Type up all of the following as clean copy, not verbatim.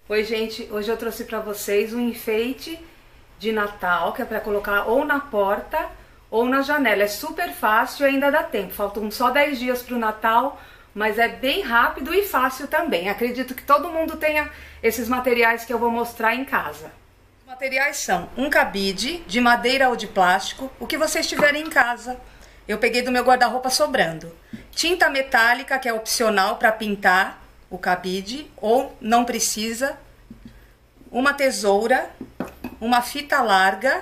Oi, gente, hoje eu trouxe pra vocês um enfeite de Natal, que é pra colocar ou na porta ou na janela. É super fácil e ainda dá tempo. Faltam só 10 dias pro Natal, mas é bem rápido e fácil também. Acredito que todo mundo tenha esses materiais que eu vou mostrar em casa. Os materiais são um cabide de madeira ou de plástico, o que vocês tiverem em casa. Eu peguei do meu guarda-roupa sobrando. Tinta metálica, que é opcional para pintar o cabide, ou não precisa. Uma tesoura, uma fita larga,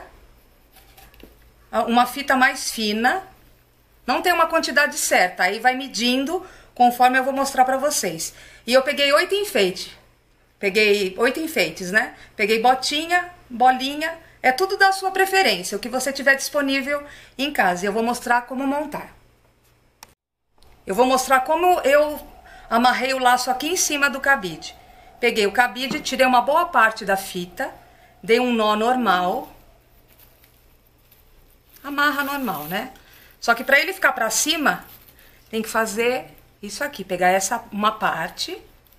uma fita mais fina. Não tem uma quantidade certa, aí vai medindo conforme eu vou mostrar para vocês. E eu peguei 8 enfeites. Peguei 8 enfeites, né? Peguei botinha, bolinha, é tudo da sua preferência, o que você tiver disponível em casa. E eu vou mostrar como montar. Eu vou mostrar como eu amarrei o laço aqui em cima do cabide. Peguei o cabide, tirei uma boa parte da fita, dei um nó normal. Amarra normal, né? Só que para ele ficar para cima, tem que fazer isso aqui, pegar uma parte.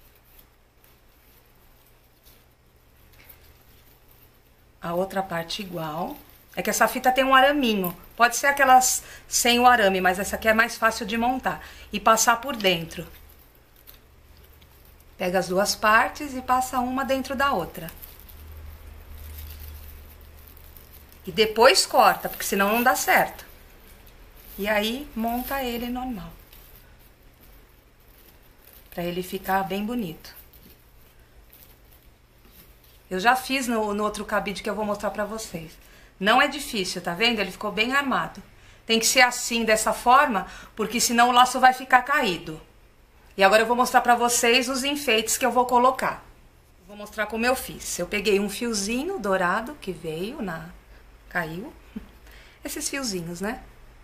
A outra parte igual. É que essa fita tem um araminho. Pode ser aquelas sem o arame, mas essa aqui é mais fácil de montar. E passar por dentro. Pega as duas partes e passa uma dentro da outra. E depois corta, porque senão não dá certo. E aí monta ele normal. Pra ele ficar bem bonito. Eu já fiz no outro cabide que eu vou mostrar pra vocês. Não é difícil, tá vendo? Ele ficou bem armado. Tem que ser assim, dessa forma, porque senão o laço vai ficar caído. E agora eu vou mostrar pra vocês os enfeites que eu vou colocar. Vou mostrar como eu fiz. Eu peguei um fiozinho dourado que veio caiu. Esses fiozinhos, né?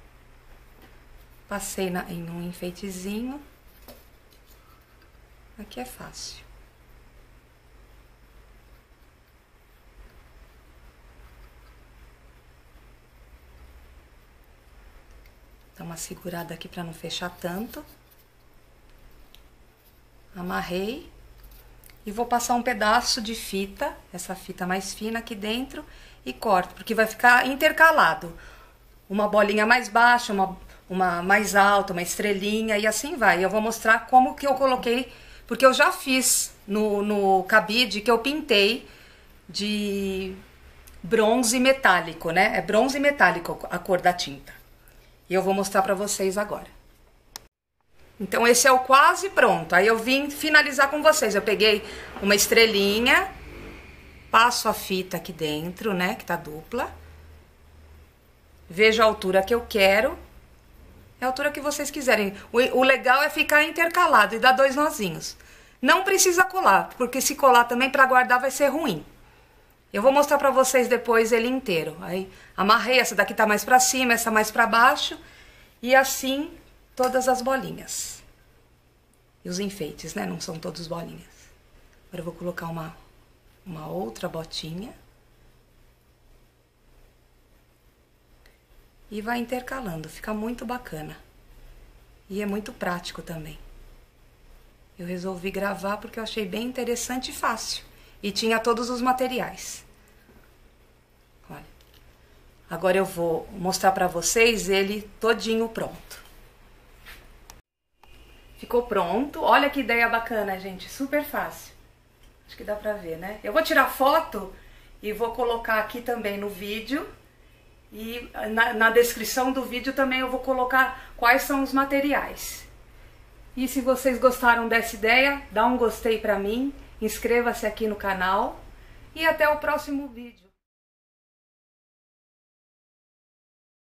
Passei em um enfeitezinho. Aqui é fácil. Dá uma segurada aqui pra não fechar tanto. Amarrei. E vou passar um pedaço de fita, essa fita mais fina aqui dentro, e corto, porque vai ficar intercalado. Uma bolinha mais baixa, uma mais alta, uma estrelinha, e assim vai. Eu vou mostrar como que eu coloquei, porque eu já fiz no cabide que eu pintei de bronze metálico, né? É bronze metálico a cor da tinta. E eu vou mostrar pra vocês agora. Então esse é o quase pronto. Aí eu vim finalizar com vocês. Eu peguei uma estrelinha, passo a fita aqui dentro, né, que tá dupla. Vejo a altura que eu quero. É a altura que vocês quiserem. O legal é ficar intercalado e dar 2 nozinhos. Não precisa colar, porque se colar também pra guardar vai ser ruim. Eu vou mostrar pra vocês depois ele inteiro. Aí amarrei, essa daqui tá mais pra cima, essa mais pra baixo. E assim todas as bolinhas. E os enfeites, né? Não são todos bolinhas. Agora eu vou colocar uma outra botinha. E vai intercalando. Fica muito bacana. E é muito prático também. Eu resolvi gravar porque eu achei bem interessante e fácil. E tinha todos os materiais. Olha. Agora eu vou mostrar pra vocês ele todinho pronto. Ficou pronto. Olha que ideia bacana, gente. Super fácil. Acho que dá pra ver, né? Eu vou tirar foto e vou colocar aqui também no vídeo. E na descrição do vídeo também eu vou colocar quais são os materiais. E se vocês gostaram dessa ideia, dá um gostei pra mim. Inscreva-se aqui no canal. E até o próximo vídeo.